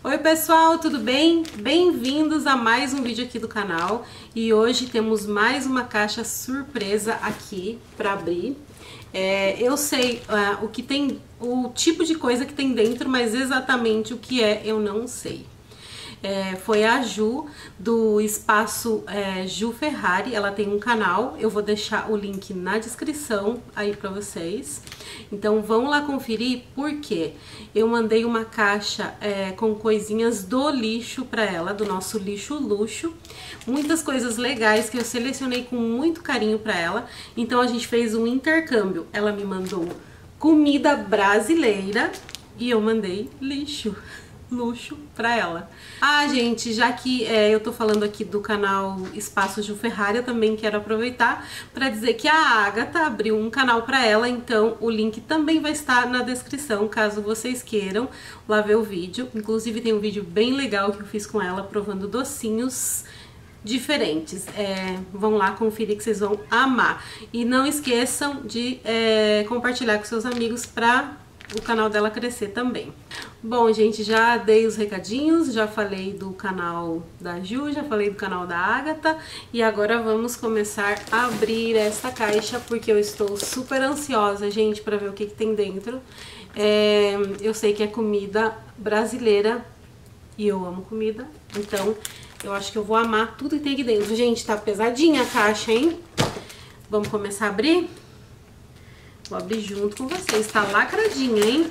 Oi pessoal, tudo bem? Bem-vindos a mais um vídeo aqui do canal. E hoje temos mais uma caixa surpresa aqui para abrir. Eu sei o que tem, o tipo de coisa que tem dentro, mas exatamente o que é eu não sei. Foi a Ju, do espaço Ju Ferrari. Ela tem um canal, eu vou deixar o link na descrição aí pra vocês. Então vão lá conferir, porque eu mandei uma caixa com coisinhas do lixo pra ela, do nosso lixo luxo. Muitas coisas legais que eu selecionei com muito carinho pra ela. Então a gente fez um intercâmbio. Ela me mandou comida brasileira e eu mandei lixo luxo pra ela. Ah, gente, já que eu tô falando aqui do canal Espaço Ju Ferrari, eu também quero aproveitar para dizer que a Agatha abriu um canal pra ela, então o link também vai estar na descrição, caso vocês queiram lá ver o vídeo. Inclusive tem um vídeo bem legal que eu fiz com ela, provando docinhos diferentes. Vão lá conferir que vocês vão amar. E não esqueçam de compartilhar com seus amigos pra o canal dela crescer também. Bom, gente, já dei os recadinhos, já falei do canal da Ju, já falei do canal da Agatha e agora vamos começar a abrir essa caixa, porque eu estou super ansiosa, gente, para ver o que tem dentro. Eu sei que é comida brasileira e eu amo comida, então eu acho que eu vou amar tudo que tem aqui dentro. Gente, tá pesadinha a caixa, hein? Vamos começar a abrir? Vou abrir junto com vocês, tá lacradinha, hein?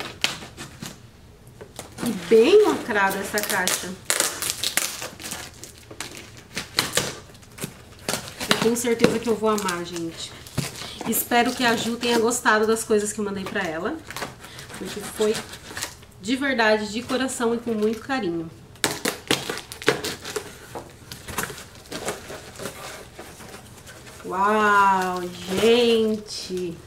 E bem lacrada essa caixa. Eu tenho certeza que eu vou amar, gente. Espero que a Ju tenha gostado das coisas que eu mandei pra ela, porque foi de verdade, de coração e com muito carinho. Uau, gente!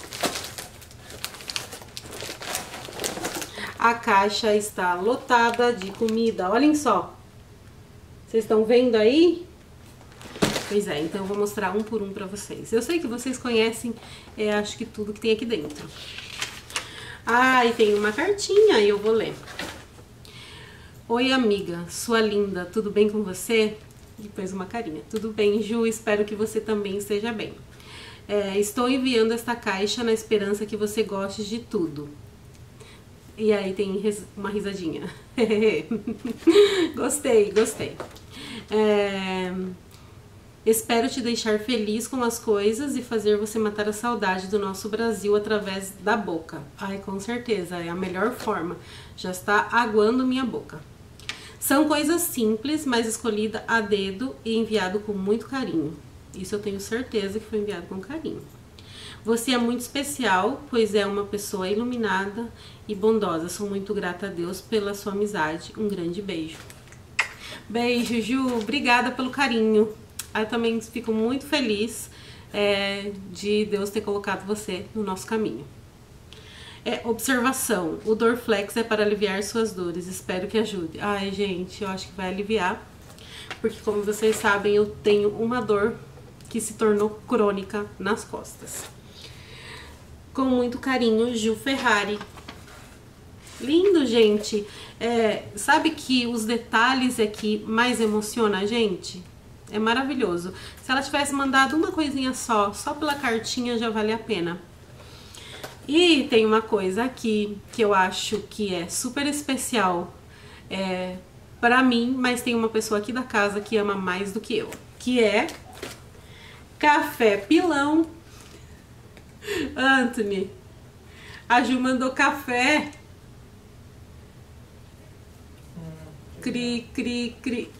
A caixa está lotada de comida, olhem só. Vocês estão vendo aí? Pois é, então eu vou mostrar um por um pra vocês. Eu sei que vocês conhecem, acho que tudo que tem aqui dentro. Ah, e tem uma cartinha, eu vou ler. Oi, amiga, sua linda, tudo bem com você? E depois uma carinha. Tudo bem, Ju, espero que você também esteja bem. Estou enviando esta caixa na esperança que você goste de tudo. E aí tem uma risadinha. Gostei, gostei. Espero te deixar feliz com as coisas e fazer você matar a saudade do nosso Brasil através da boca. Ai, com certeza, é a melhor forma. Já está aguando minha boca. São coisas simples, mas escolhida a dedo e enviado com muito carinho. Isso eu tenho certeza que foi enviado com carinho. Você é muito especial, pois é uma pessoa iluminada e bondosa. Sou muito grata a Deus pela sua amizade. Um grande beijo. Beijo, Ju. Obrigada pelo carinho. Eu também fico muito feliz de Deus ter colocado você no nosso caminho. Observação. O Dorflex é para aliviar suas dores. Espero que ajude. Ai, gente, eu acho que vai aliviar. Porque, como vocês sabem, eu tenho uma dor que se tornou crônica nas costas. Com muito carinho, Ju Ferrari. Lindo, gente. Sabe que os detalhes aqui mais emocionam a gente? É maravilhoso. Se ela tivesse mandado uma coisinha só pela cartinha já vale a pena. E tem uma coisa aqui que eu acho que é super especial pra mim, mas tem uma pessoa aqui da casa que ama mais do que eu, que é café pilão. Anthony, a Ju mandou café. Cri, cri, cri.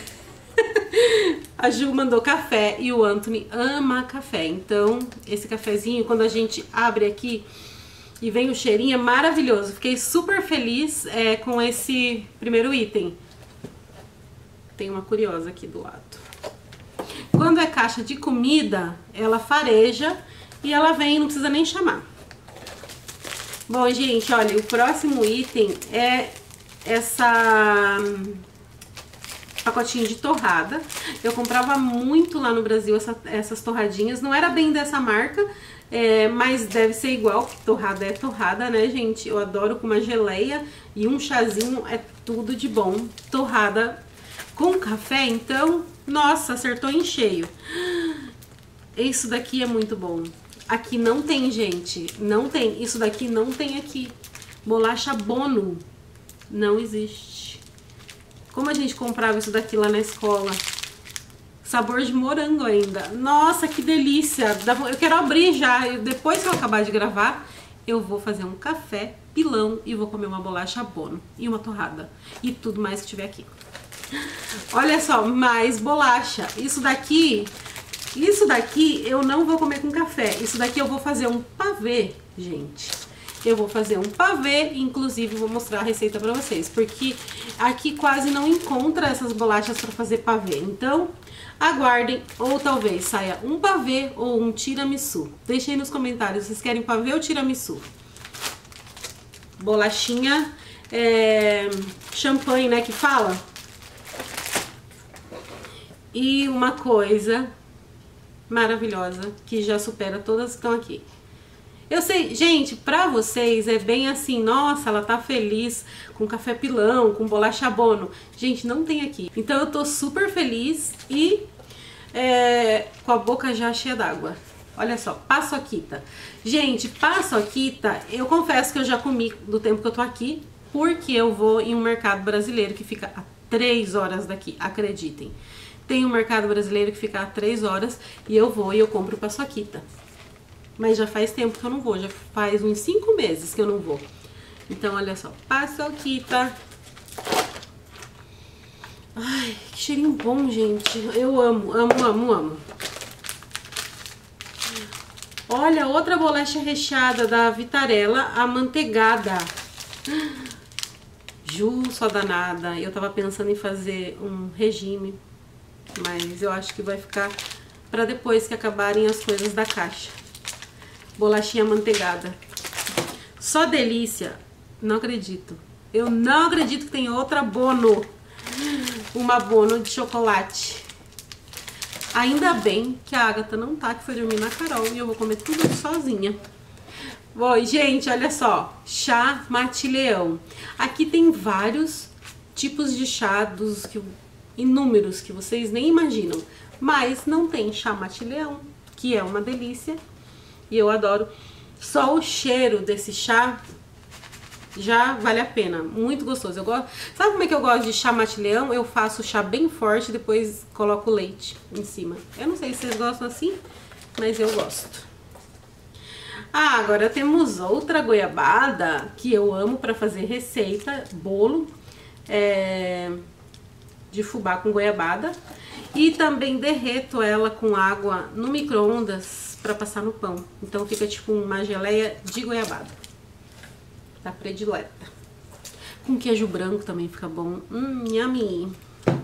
A Ju mandou café e o Anthony ama café. Então, esse cafezinho, quando a gente abre aqui e vem o cheirinho, é maravilhoso. Fiquei super feliz com esse primeiro item. Tem uma curiosa aqui do lado. Quando é caixa de comida, ela fareja e ela vem, não precisa nem chamar. Bom, gente, olha, o próximo item é essa pacotinho de torrada. Eu comprava muito lá no Brasil essas torradinhas. Não era bem dessa marca, mas deve ser igual. Torrada é torrada, né, gente? Eu adoro com uma geleia e um chazinho. É tudo de bom. Torrada com café, então, nossa, acertou em cheio. Isso daqui é muito bom. Aqui não tem, gente, não tem. Isso daqui não tem aqui. Bolacha Bono, não existe. Como a gente comprava isso daqui lá na escola? Sabor de morango ainda. Nossa, que delícia. Eu quero abrir já. Depois que eu acabar de gravar, eu vou fazer um café, pilão e vou comer uma bolacha Bono e uma torrada. E tudo mais que tiver aqui. Olha só, mais bolacha. Isso daqui eu não vou comer com café. Isso daqui eu vou fazer um pavê, gente. Eu vou fazer um pavê, inclusive vou mostrar a receita pra vocês, porque aqui quase não encontra essas bolachas pra fazer pavê. Então, aguardem, ou talvez saia um pavê ou um tiramisu. Deixem aí nos comentários, vocês querem pavê ou tiramisu? Bolachinha, champanhe, né, que fala? E uma coisa maravilhosa, que já supera todas que estão aqui. Eu sei, gente, pra vocês é bem assim, nossa, ela tá feliz com café pilão, com bolacha Bono. Gente, não tem aqui. Então eu tô super feliz e com a boca já cheia d'água. Olha só, paçoquita. Gente, paçoquita, eu confesso que eu já comi do tempo que eu tô aqui, porque eu vou em um mercado brasileiro que fica a 3 horas daqui, acreditem. Tem um mercado brasileiro que fica a 3 horas e eu vou e eu compro paçoquita. Mas já faz tempo que eu não vou, já faz uns 5 meses que eu não vou. Então, olha só, paçoquita. Ai, que cheirinho bom, gente. Eu amo, amo, amo, amo. Olha, outra bolacha recheada da Vitarella, amanteigada. Ju, só danada. Eu tava pensando em fazer um regime, mas eu acho que vai ficar pra depois que acabarem as coisas da caixa. Bolachinha amanteigada. Só delícia. Não acredito. Eu não acredito que tem outra Bono. Uma Bono de chocolate. Ainda bem que a Agatha não tá, que foi dormir na Carol. E eu vou comer tudo sozinha. Bom, gente, olha só. Chá mate-leão. Aqui tem vários tipos de chá, inúmeros, que vocês nem imaginam. Mas não tem chá mate-leão, que é uma delícia. E eu adoro. Só o cheiro desse chá já vale a pena. Muito gostoso. Eu gosto. Sabe como é que eu gosto de chá mate-leão? Eu faço o chá bem forte e depois coloco leite em cima. Eu não sei se vocês gostam assim, mas eu gosto. Ah, agora temos outra goiabada que eu amo para fazer receita. Bolo de fubá com goiabada. E também derreto ela com água no micro-ondas pra passar no pão. Então fica tipo uma geleia de goiabada. Da predileta. Com queijo branco também fica bom. Yummy.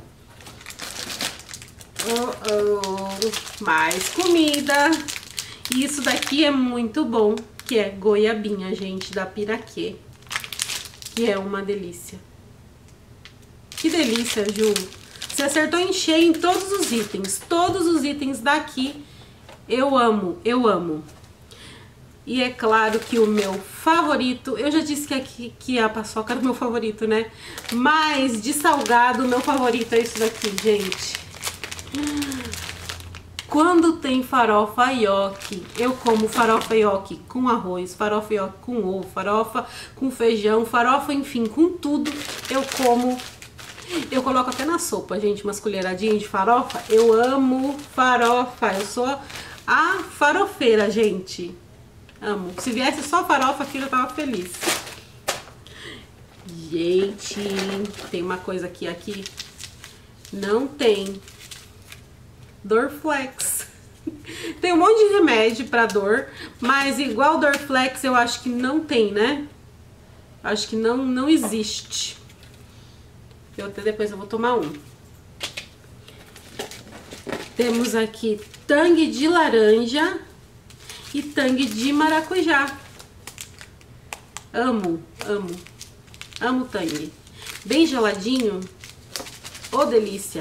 Mais comida. E isso daqui é muito bom, que é goiabinha, gente, da Piraquê. Que é uma delícia. Que delícia, Ju. Você acertou em cheio em todos os itens. Todos os itens daqui eu amo, eu amo. E é claro que o meu favorito, eu já disse que a paçoca era o meu favorito, né? Mas de salgado, o meu favorito é isso daqui, gente. Quando tem farofa nhoque, eu como farofa nhoque com arroz, farofa nhoque com ovo, farofa com feijão, farofa, enfim, com tudo eu como. Eu coloco até na sopa, gente, umas colheradinhas de farofa. Eu amo farofa, eu sou a farofeira, gente. Amo. Se viesse só farofa aqui, eu já tava feliz. Gente, tem uma coisa aqui. Não tem Dorflex. Tem um monte de remédio pra dor, mas igual Dorflex eu acho que não tem, né? Acho que não existe. Depois eu vou tomar um. Temos aqui tangue de laranja e tangue de maracujá. Amo, amo. Amo tangue. Bem geladinho. Ô, delícia.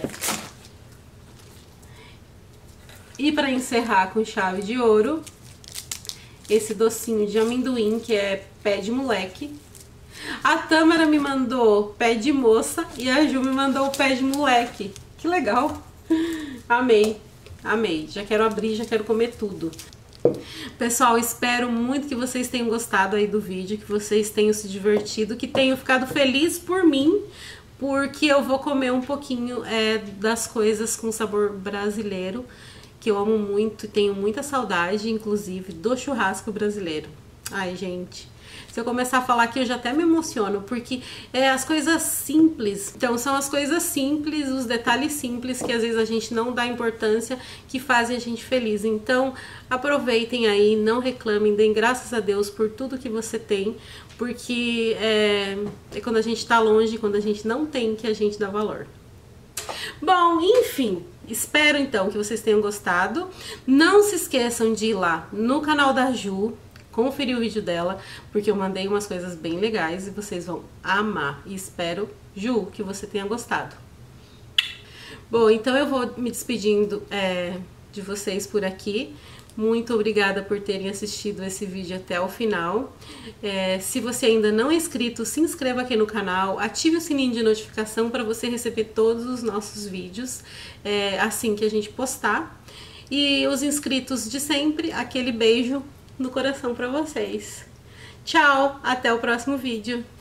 E para encerrar com chave de ouro, esse docinho de amendoim, que é pé de moleque. A Tâmara me mandou pé de moça e a Ju me mandou o pé de moleque. Que legal. Amei, amei. Já quero abrir, já quero comer tudo. Pessoal, espero muito que vocês tenham gostado aí do vídeo, que vocês tenham se divertido, que tenham ficado felizes por mim, porque eu vou comer um pouquinho das coisas com sabor brasileiro, que eu amo muito e tenho muita saudade, inclusive, do churrasco brasileiro. Ai, gente, se eu começar a falar aqui, eu já até me emociono, porque as coisas simples, então são as coisas simples, os detalhes simples que às vezes a gente não dá importância, que fazem a gente feliz. Então, aproveitem aí, não reclamem, deem graças a Deus por tudo que você tem, porque é quando a gente tá longe, quando a gente não tem, que a gente dá valor. Bom, enfim, espero então que vocês tenham gostado. Não se esqueçam de ir lá no canal da Ju, conferir o vídeo dela, porque eu mandei umas coisas bem legais e vocês vão amar. E espero, Ju, que você tenha gostado. Bom, então eu vou me despedindo de vocês por aqui. Muito obrigada por terem assistido esse vídeo até o final. Se você ainda não é inscrito, se inscreva aqui no canal, ative o sininho de notificação para você receber todos os nossos vídeos assim que a gente postar. E os inscritos de sempre, aquele beijo no coração para vocês. Tchau, até o próximo vídeo.